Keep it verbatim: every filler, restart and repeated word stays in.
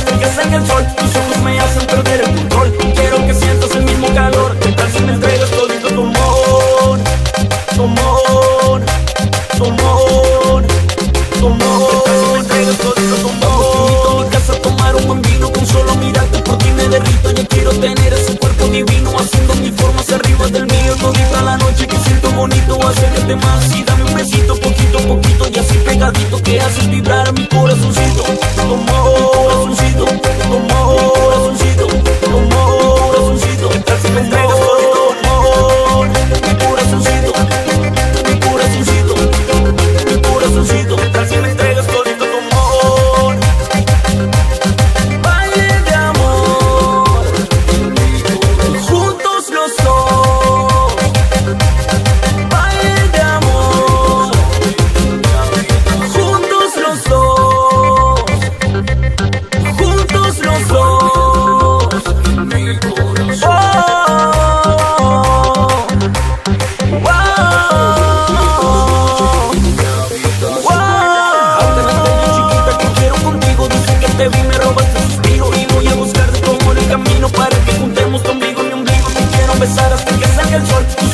hasta que salga el sol. Tus ojos me hacen perder el control. Quiero que sientas el mismo calor. ¿Qué tal si me entregas todito tu amor? Tu amor, tu amor, tu amor. ¿Qué tal si me entregas todito tu amor? Te invito a mi casa a tomar un buen vino. Con solo mirarte por ti me derrito. Yo quiero tener ese cuerpo divino, haciendo mil formas arriba del mío. Todita la noche que siento bonito, acércate más y dame un besito, poquito a poquito y así pegadito, que haces vibrar mi corazoncito. Tu amor, corazoncito, tu amor, corazoncito, tu amor, corazoncito. ¿Qué tal si me entregas todito tu amor? Mi corazoncito, mi corazoncito, mi corazoncito. ¿Qué tal si me entregas todito tu amor? Baile de amor, juntos los dos. Baile de amor, juntos los dos. Juntos los dos. Mi corazón. Oh, oh, oh. Aunque no estoy muy chiquita, que quiero contigo. Desde que te vi me robaste el suspiro. Y voy a buscar de tu amor el camino para que juntemos tu ombligo y mi ombligo. Te quiero besar hasta que salga el sol.